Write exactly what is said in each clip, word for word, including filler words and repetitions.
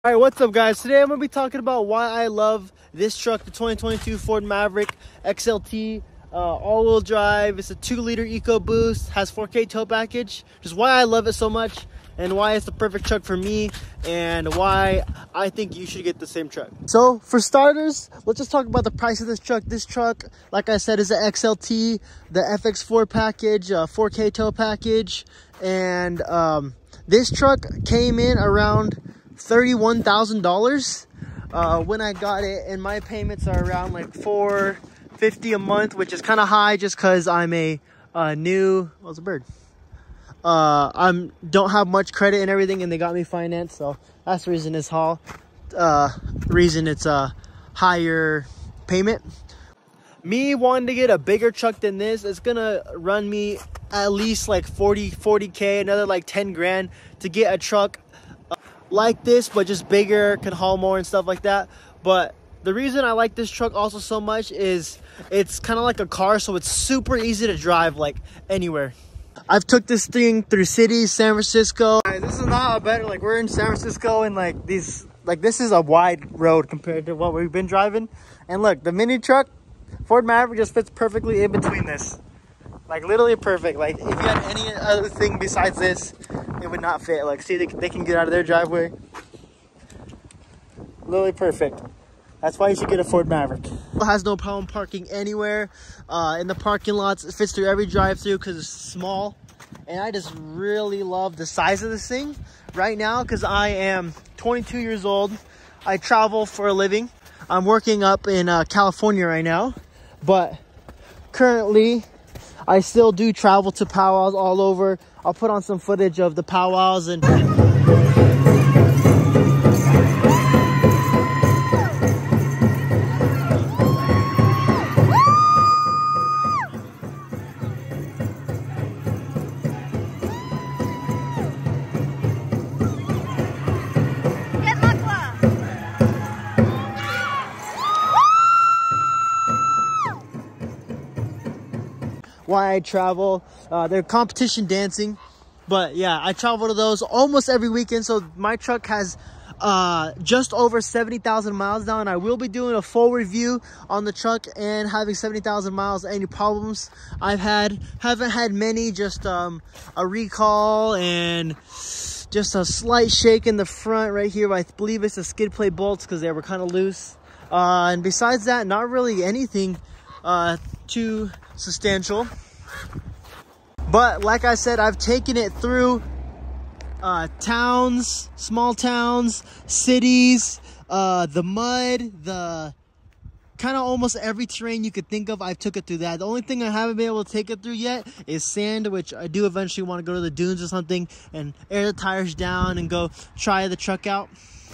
All right, what's up guys? Today I'm gonna be talking about why I love this truck, the twenty twenty-two Ford Maverick X L T, uh, all-wheel drive. It's a two liter EcoBoost, has four K tow package. Just why I love it so much and why it's the perfect truck for me and why I think you should get the same truck. So for starters, let's just talk about the price of this truck. This truck, like I said, is an X L T, the F X four package, uh, four K tow package, and um, this truck came in around thirty-one thousand dollars uh, when I got it, and my payments are around like four fifty a month, which is kind of high just because I'm a uh, new, what's a bird? Uh, I'm don't have much credit and everything, and they got me financed, so that's the reason it's haul. Uh, reason it's a higher payment. Me wanting to get a bigger truck than this, it's gonna run me at least like forty K, another like ten grand to get a truck like this, but just bigger, can haul more and stuff like that. But the reason I like this truck also so much is it's kind of like a car, so it's super easy to drive like anywhere. I've took this thing through cities, San Francisco. Guys, this is not a better, like we're in San Francisco, and like these, like this is a wide road compared to what we've been driving. And look, the mini truck, Ford Maverick, just fits perfectly in between this. Like literally perfect. Like if you had any other thing besides this, it would not fit. Like see, they, they can get out of their driveway. Literally perfect. That's why you should get a Ford Maverick. It has no problem parking anywhere uh, in the parking lots. It fits through every drive-through because it's small. And I just really love the size of this thing right now because I am twenty-two years old. I travel for a living. I'm working up in uh, California right now, but currently I still do travel to powwows all over. I'll put on some footage of the powwows and why I travel. Uh, they're competition dancing, but yeah, I travel to those almost every weekend. So my truck has uh, just over seventy thousand miles now, and I will be doing a full review on the truck and having seventy thousand miles. Any problems I've had, haven't had many, just um, a recall and just a slight shake in the front right here. I believe it's the skid plate bolts because they were kind of loose. Uh, and besides that, not really anything uh, too substantial. But like I said, I've taken it through uh, towns, small towns, cities, uh, the mud, the kind of almost every terrain you could think of. I've took it through that. The only thing I haven't been able to take it through yet is sand, which I do eventually want to go to the dunes or something and air the tires down and go try the truck out.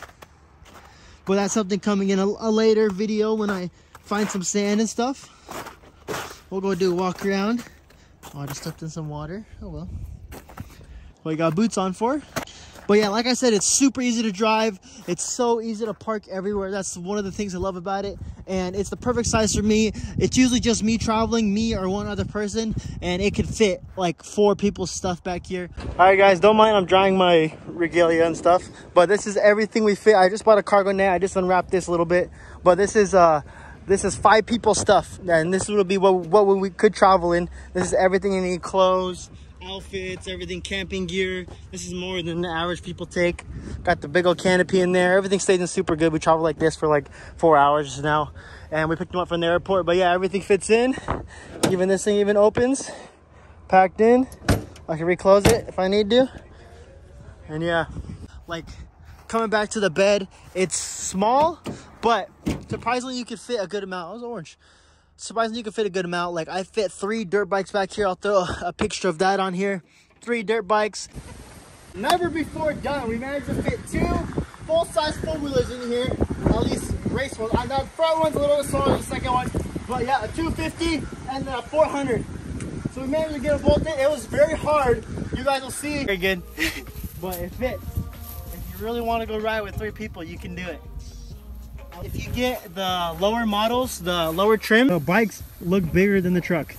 But that's something coming in a, a later video when I find some sand and stuff. We'll go do a walk around. Oh, I just stepped in some water. Oh well. Well, you got boots on for. But yeah, like I said, it's super easy to drive. It's so easy to park everywhere. That's one of the things I love about it. And it's the perfect size for me. It's usually just me traveling, me or one other person. And it could fit like four people's stuff back here. All right, guys, don't mind I'm drying my regalia and stuff. But this is everything we fit. I just bought a cargo net. I just unwrapped this a little bit. But this is... uh. This is five people stuff, and this will be what, what we could travel in. This is everything you need: clothes, outfits, everything, camping gear. This is more than the average people take. Got the big old canopy in there. Everything stays in super good. We travel like this for like four hours now, and we picked them up from the airport. But yeah, everything fits in. Even this thing even opens, packed in. I can reclose it if I need to. And yeah, like coming back to the bed, it's small, but surprisingly you could fit a good amount. Oh, it was orange. Surprisingly you could fit a good amount. Like I fit three dirt bikes back here. I'll throw a picture of that on here. Three dirt bikes. Never before done. We managed to fit two full-size four-wheelers in here. At least race ones. The front one's a little bit smaller than the second one. But yeah, a two fifty and a four hundred. So we managed to get them both in. It was very hard. You guys will see. Very good. But it fits. If you really want to go ride with three people, you can do it. If you get the lower models, the lower trim, the bikes look bigger than the truck.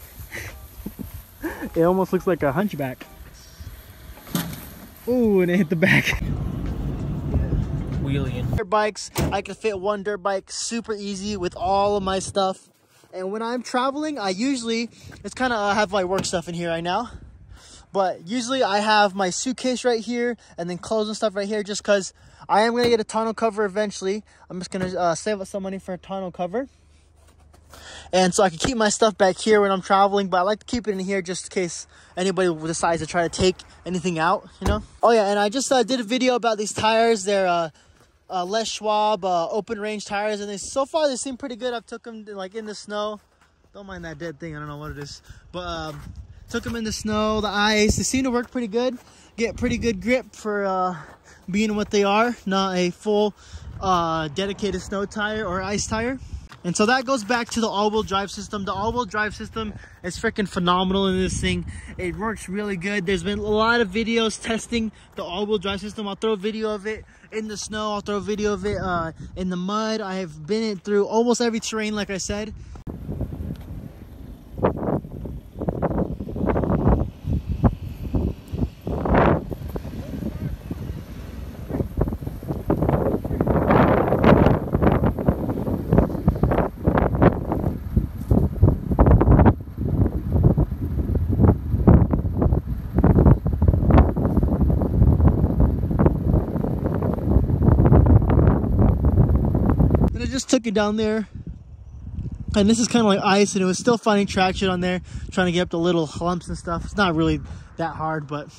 It almost looks like a hunchback. Ooh, and it hit the back. wheeling. Dirt bikes, I can fit one dirt bike super easy with all of my stuff. And when I'm traveling, I usually, it's kind of, I have my work stuff in here right now. But usually I have my suitcase right here and then clothes and stuff right here just because I am going to get a tonneau cover eventually. I'm just going to uh, save up some money for a tonneau cover. And so I can keep my stuff back here when I'm traveling, but I like to keep it in here just in case anybody decides to try to take anything out, you know? Oh yeah, and I just uh, did a video about these tires. They're uh, uh, Les Schwab uh, open range tires, and they, so far they seem pretty good. I've took them like in the snow. Don't mind that dead thing, I don't know what it is. But um, took them in the snow, the ice. They seem to work pretty good. Get pretty good grip for uh, being what they are. Not a full uh, dedicated snow tire or ice tire. And so that goes back to the all-wheel drive system. The all-wheel drive system is freaking phenomenal in this thing. It works really good. There's been a lot of videos testing the all-wheel drive system. I'll throw a video of it in the snow. I'll throw a video of it uh, in the mud. I have been it through almost every terrain, like I said. Just took it down there, and this is kind of like ice, and it was still finding traction on there, trying to get up the little humps and stuff. It's not really that hard, but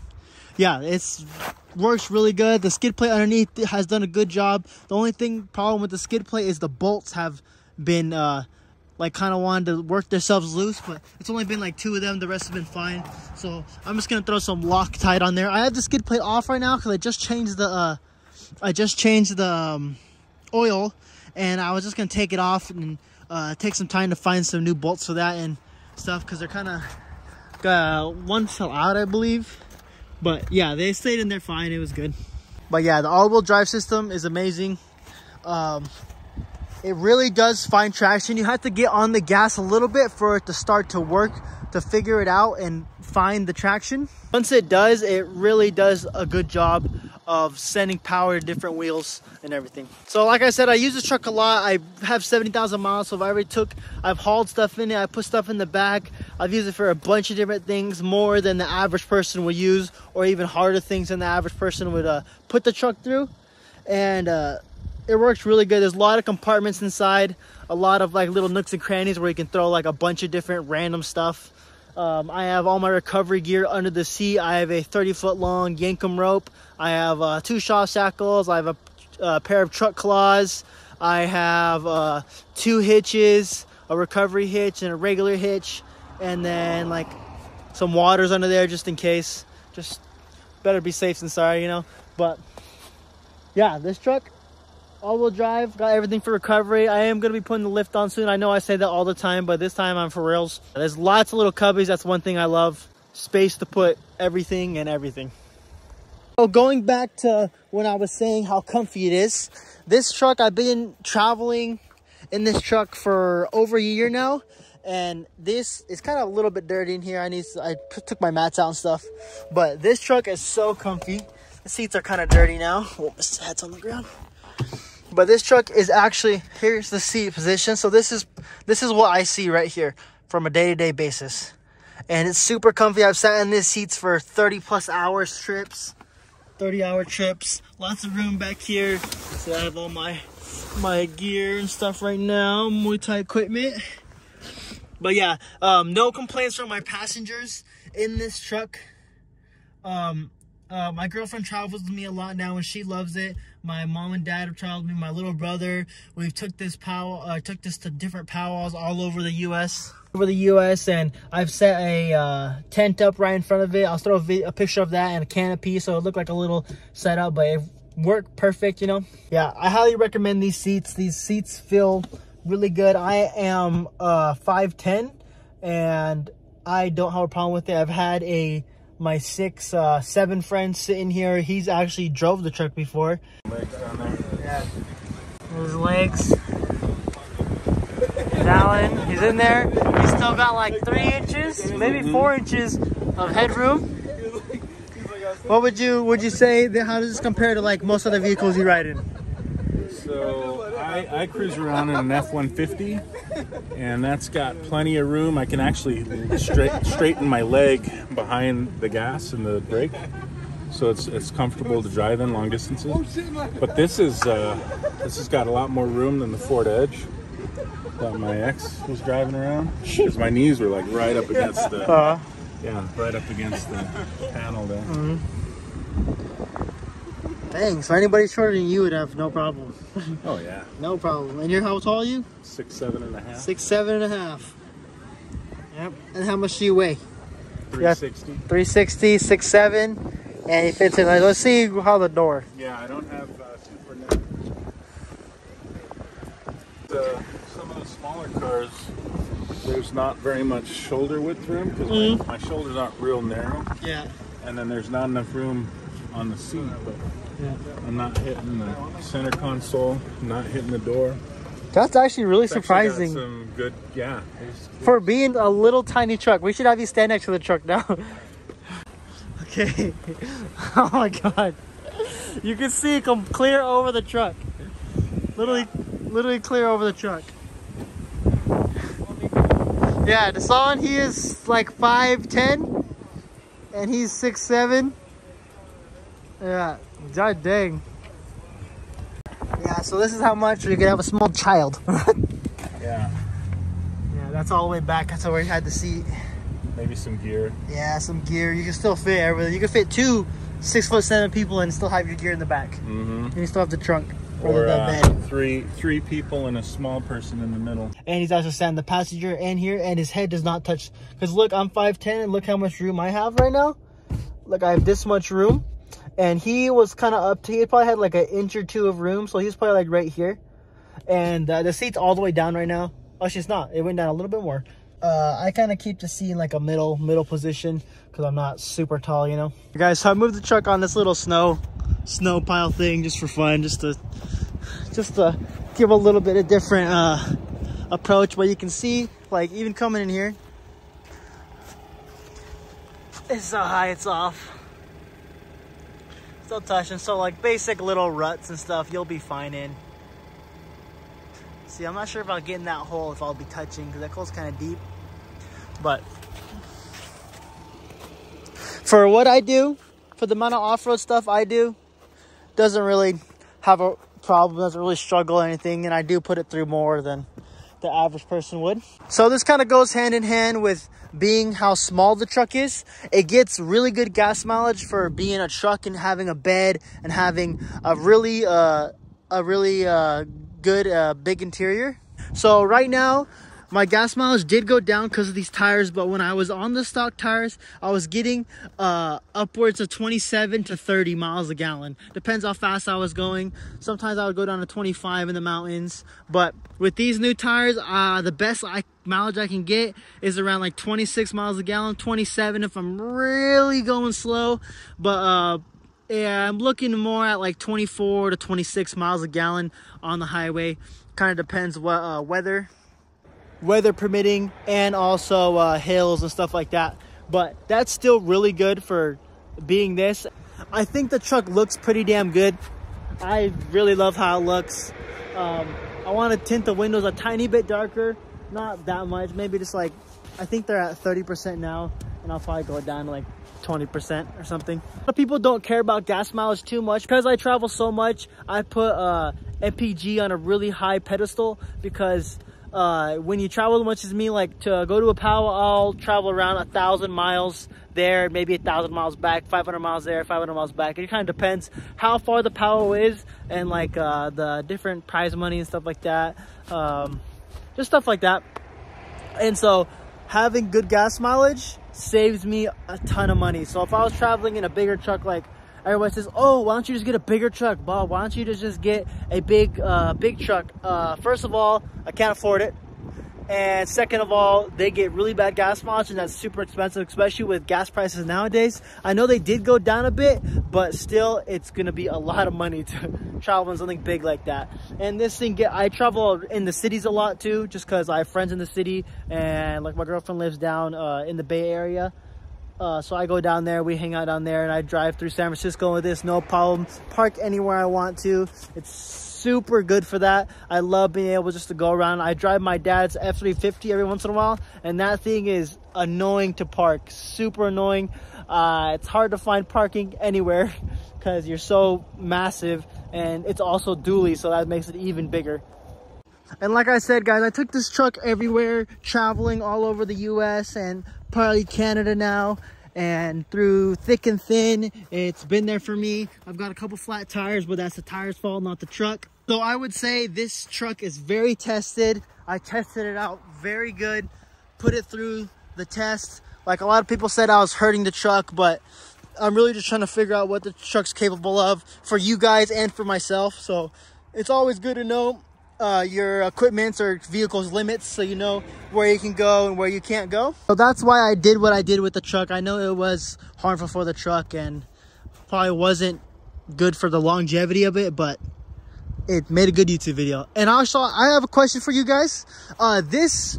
yeah, it's works really good. The skid plate underneath has done a good job. The only thing problem with the skid plate is the bolts have been uh like kind of wanted to work themselves loose, but it's only been like two of them. The rest have been fine. So I'm just gonna throw some Loctite on there. I have the skid plate off right now because I just changed the uh I just changed the um, oil. And I was just going to take it off and uh, take some time to find some new bolts for that and stuff. Because they're kind of, uh, one fell out, I believe. But yeah, they stayed in there fine. It was good. But yeah, the all-wheel drive system is amazing. Um, it really does find traction. You have to get on the gas a little bit for it to start to work, to figure it out and find the traction. Once it does, it really does a good job of sending power to different wheels and everything. So like I said, I use this truck a lot. I have seventy thousand miles, so if I already took, I've hauled stuff in it, I put stuff in the back. I've used it for a bunch of different things, more than the average person would use, or even harder things than the average person would uh, put the truck through. And uh, it works really good. There's a lot of compartments inside, a lot of like little nooks and crannies where you can throw like a bunch of different random stuff. Um, I have all my recovery gear under the seat. I have a thirty foot long Yankum rope. I have uh, two shock shackles. I have a, a pair of truck claws. I have uh, two hitches, a recovery hitch and a regular hitch. And then like some waters under there just in case. Just better be safe than sorry, you know. But yeah, this truck, all-wheel drive, got everything for recovery. I am going to be putting the lift on soon. I know I say that all the time, but this time I'm for reals. There's lots of little cubbies. That's one thing I love. Space to put everything and everything. So going back to when I was saying how comfy it is, this truck, I've been traveling in this truck for over a year now. And this is kind of a little bit dirty in here. I need to, I took my mats out and stuff. But this truck is so comfy. The seats are kind of dirty now. Oh, my hat's on the ground. But this truck is actually, here's the seat position. So this is this is what I see right here from a day-to-day basis. And it's super comfy. I've sat in these seats for thirty plus hours trips, thirty hour trips. Lots of room back here. So I have all my my gear and stuff right now, Muay Thai equipment. But yeah, um, no complaints from my passengers in this truck. Um, Uh, my girlfriend travels with me a lot now, and she loves it. My mom and dad have traveled with me. My little brother, we've took this pow, uh, took this to different powwows all over the U S Over the U S and I've set a uh, tent up right in front of it. I'll throw a, a picture of that and a canopy, so it looked like a little setup, but it worked perfect, you know. Yeah, I highly recommend these seats. These seats feel really good. I am uh, five ten, and I don't have a problem with it. I've had a my six, uh, seven friends sitting here. He's actually drove the truck before. Legs down there. Yeah. His legs. Here's Alan. He's in there. He's still got like three inches, maybe four inches of headroom. What would you would you say that, how does this compare to like most other vehicles you ride in? So I, I cruise around in an F one fifty, and that's got plenty of room. I can actually straight, straighten my leg behind the gas and the brake, so it's it's comfortable to drive in long distances. But this is uh, this has got a lot more room than the Ford Edge that my ex was driving around, because my knees were like right up against the uh, yeah right up against the panel there. Mm-hmm. Dang, so anybody shorter than you would have no problem. Oh yeah. No problem. And you're, how tall are you? Six, seven and a half. Six, seven and a half. Yep. And how much do you weigh? three sixty. three sixty, six, seven. And he fits in. Like, let's see how the door. Yeah, I don't have uh, super narrow. Uh, some of the smaller cars, there's not very much shoulder width room, because mm-hmm. my, my shoulders aren't real narrow. Yeah. And then there's not enough room on the seat, but yeah. I'm not hitting the center console, not hitting the door. That's actually really it's surprising. Actually got some good, yeah. It's, it's, For being a little tiny truck, we should have you stand next to the truck now. Okay. Oh my God. You can see it come clear over the truck. Literally, literally clear over the truck. Yeah, Dasan, he is like five ten, and he's six seven. Yeah, god dang. Yeah, so this is how much you can have a small child. Yeah. Yeah, that's all the way back. That's where you had the seat. Maybe some gear. Yeah, some gear. You can still fit everything. You can fit two six foot seven people and still have your gear in the back. Mm-hmm. And you still have the trunk. Or the uh, bed. three three people and a small person in the middle. And he's also sat in the passenger and here, and his head does not touch. Because look, I'm five ten, and look how much room I have right now. Look, I have this much room. And he was kind of up to, he probably had like an inch or two of room. So he's probably like right here. And uh, the seat's all the way down right now. Oh, she's not. It went down a little bit more. Uh, I kind of keep the seat in like a middle, middle position because I'm not super tall, you know. Guys, so I moved the truck on this little snow, snow pile thing just for fun, just to, just to give a little bit of different uh, approach. But you can see, like even coming in here, it's so high, it's off. Still touching, so like basic little ruts and stuff you'll be fine in. See, I'm not sure about getting that hole if I'll be touching, because that hole's kind of deep. But for what I do, for the amount of off-road stuff I do, doesn't really have a problem, doesn't really struggle or anything, and I do put it through more than the average person would. So this kind of goes hand in hand with being how small the truck is. It gets really good gas mileage for being a truck and having a bed and having a really uh a really uh good uh big interior. So right now my gas mileage did go down because of these tires, but when I was on the stock tires, I was getting uh upwards of twenty-seven to thirty miles a gallon. Depends how fast I was going. Sometimes I would go down to twenty-five in the mountains, but with these new tires, uh the best I mileage I can get is around like twenty-six miles a gallon, twenty-seven if I'm really going slow. But uh yeah, I'm looking more at like twenty-four to twenty-six miles a gallon on the highway. Kind of depends what uh weather weather permitting, and also uh, hills and stuff like that. But that's still really good for being this. I think the truck looks pretty damn good. I really love how it looks. Um, I want to tint the windows a tiny bit darker, not that much, maybe just like, I think they're at thirty percent now, and I'll probably go down to like twenty percent or something. A lot of people don't care about gas mileage too much. Because I travel so much, I put uh, M P G on a really high pedestal, because uh when you travel as much as me, like to go to a powwow, I'll travel around a thousand miles there, maybe a thousand miles back, five hundred miles there, five hundred miles back. It kind of depends how far the powwow is, and like uh the different prize money and stuff like that, um just stuff like that. And so having good gas mileage saves me a ton of money. So if I was traveling in a bigger truck, like everybody says, oh, why don't you just get a bigger truck, Bob? Why don't you just, just get a big uh, big truck? Uh, first of all, I can't afford it. And second of all, they get really bad gas mileage, and that's super expensive, especially with gas prices nowadays. I know they did go down a bit, but still, it's going to be a lot of money to travel in something big like that. And this thing, get I travel in the cities a lot too, just because I have friends in the city, and like my girlfriend lives down uh, in the Bay Area. Uh, so I go down there, we hang out down there, and I drive through San Francisco with this, no problem. Park anywhere I want to. It's super good for that. I love being able just to go around. I drive my dad's F three fifty every once in a while, and that thing is annoying to park. Super annoying. Uh, it's hard to find parking anywhere because you're so massive, and it's also dually, so that makes it even bigger. And like I said, guys, I took this truck everywhere, traveling all over the U S and probably Canada now, and through thick and thin, it's been there for me. I've got a couple flat tires, but that's the tire's fault, not the truck. So I would say this truck is very tested. I tested it out very good, put it through the test. Like a lot of people said I was hurting the truck, but I'm really just trying to figure out what the truck's capable of for you guys and for myself. So it's always good to know Uh, your equipment's or vehicle's limits, so you know where you can go and where you can't go. So that's why I did what I did with the truck. I know it was harmful for the truck and probably wasn't good for the longevity of it, but it made a good YouTube video. And also, I have a question for you guys. Uh, this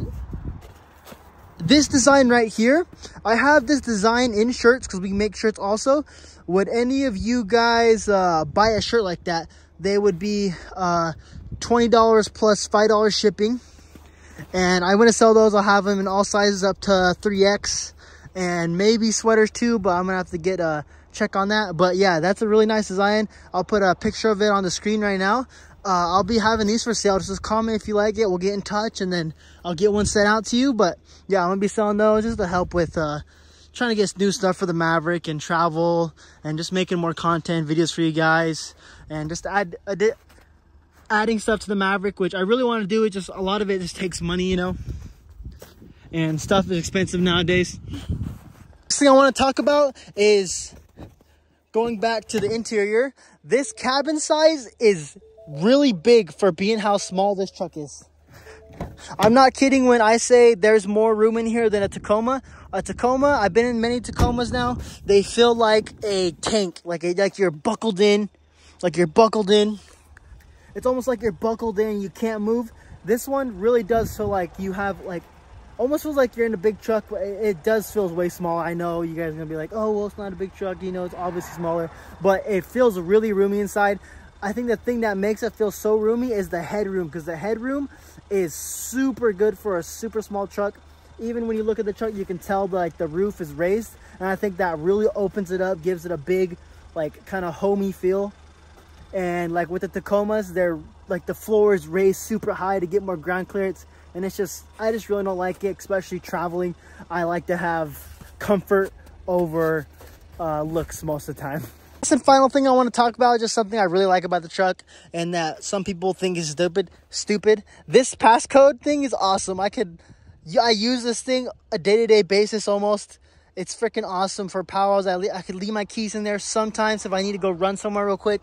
this design right here, I have this design in shirts because we make shirts also. Would any of you guys uh, buy a shirt like that? They would be uh, twenty dollars plus five dollars shipping, and I'm gonna sell those. I'll have them in all sizes up to three X, and maybe sweaters too, but I'm gonna have to get a check on that. But yeah, that's a really nice design. I'll put a picture of it on the screen right now. uh, I'll be having these for sale. Just comment if you like it, we'll get in touch, and then I'll get one sent out to you. But yeah, I'm gonna be selling those just to help with uh trying to get new stuff for the Maverick and travel, and just making more content videos for you guys, and just add a bit adding stuff to the Maverick, which I really want to do. It just, a lot of it just takes money, you know, and stuff is expensive nowadays. Next thing I want to talk about is going back to the interior. This cabin size is really big for being how small this truck is. I'm not kidding when I say there's more room in here than a Tacoma. A Tacoma, I've been in many Tacomas now. They feel like a tank, like a, like you're buckled in, like you're buckled in. It's almost like you're buckled in, you can't move. This one really does feel like you have, like, almost feels like you're in a big truck, but it, it does feel way small. I know you guys are gonna be like, oh, well, it's not a big truck, you know, it's obviously smaller, but it feels really roomy inside. I think the thing that makes it feel so roomy is the headroom, because the headroom is super good for a super small truck. Even when you look at the truck, you can tell like the roof is raised, and I think that really opens it up, gives it a big, like, kind of homey feel. And like with the Tacomas, they're like, the floor is raised super high to get more ground clearance, and it's just, I just really don't like it, especially traveling. I like to have comfort over uh, looks most of the time. And final thing I want to talk about is just something I really like about the truck, and that some people think is stupid. Stupid. This passcode thing is awesome. I could, I use this thing a day-to-day basis almost. It's freaking awesome for powwows. I, I could leave my keys in there sometimes if I need to go run somewhere real quick.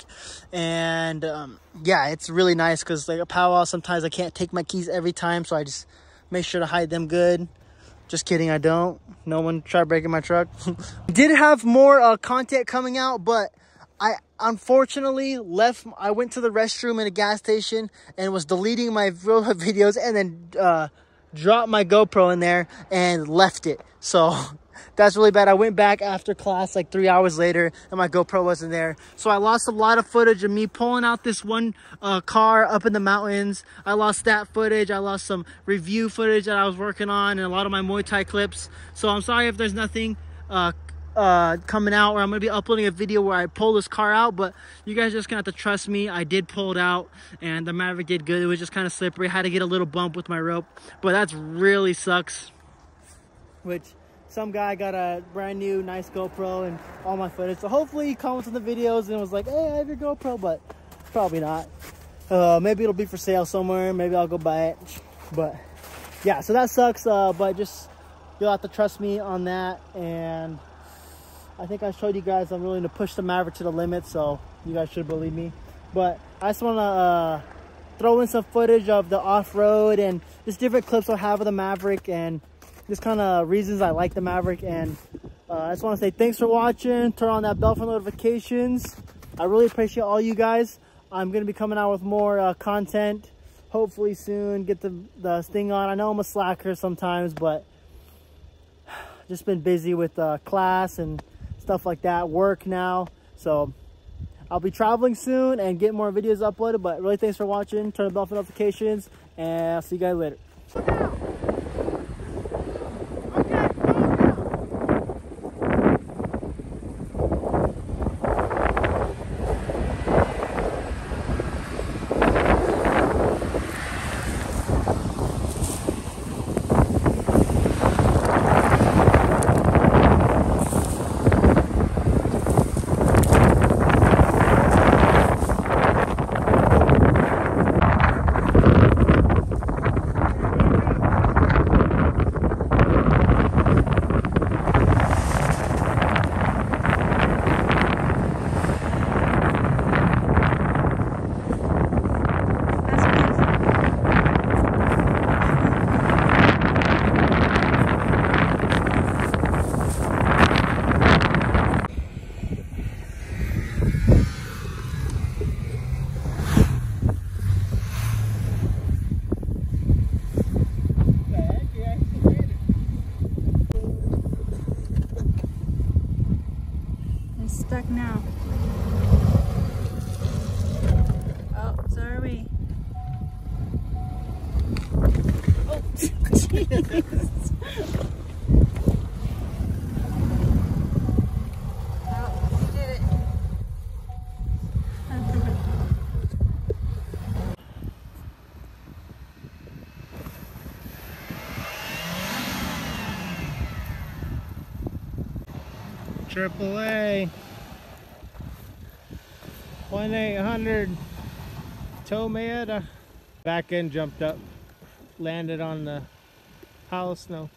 And um, yeah, it's really nice because like a powwow, sometimes I can't take my keys every time, so I just make sure to hide them good. Just kidding, I don't. No one tried breaking my truck. Did have more uh, content coming out, but I unfortunately left. I went to the restroom in a gas station and was deleting my videos, and then uh, dropped my GoPro in there and left it. So that's really bad. I went back after class like three hours later, and my GoPro wasn't there. So I lost a lot of footage of me pulling out this one uh, car up in the mountains. I lost that footage. I lost some review footage that I was working on, and a lot of my Muay Thai clips. So I'm sorry if there's nothing uh, uh, coming out, or I'm going to be uploading a video where I pull this car out. But you guys just going to have to trust me. I did pull it out, and the Maverick did good. It was just kind of slippery. I had to get a little bump with my rope. But that's really sucks. Which... some guy got a brand new nice GoPro and all my footage, so hopefully he comments on the videos and was like, hey, I have your GoPro, but probably not. Uh, maybe it'll be for sale somewhere, maybe I'll go buy it. But yeah, so that sucks, uh, but just, you'll have to trust me on that. And I think I showed you guys I'm willing to push the Maverick to the limit, so you guys should believe me. But I just want to uh, throw in some footage of the off-road and just different clips I have of the Maverick, and just kind of reasons I like the Maverick. And uh, I just want to say thanks for watching. Turn on that bell for notifications. I really appreciate all you guys. I'm going to be coming out with more uh, content hopefully soon. Get the, the thing on. I know I'm a slacker sometimes, but just been busy with uh, class and stuff like that, work now. So I'll be traveling soon and get more videos uploaded. But really, thanks for watching. Turn the bell for notifications, and I'll see you guys later. Stuck now. Oh, so are we. Oh, jeez. Oh, we did it. Triple A. one eight hundred Tomeda. Back end jumped up, landed on the pile of snow.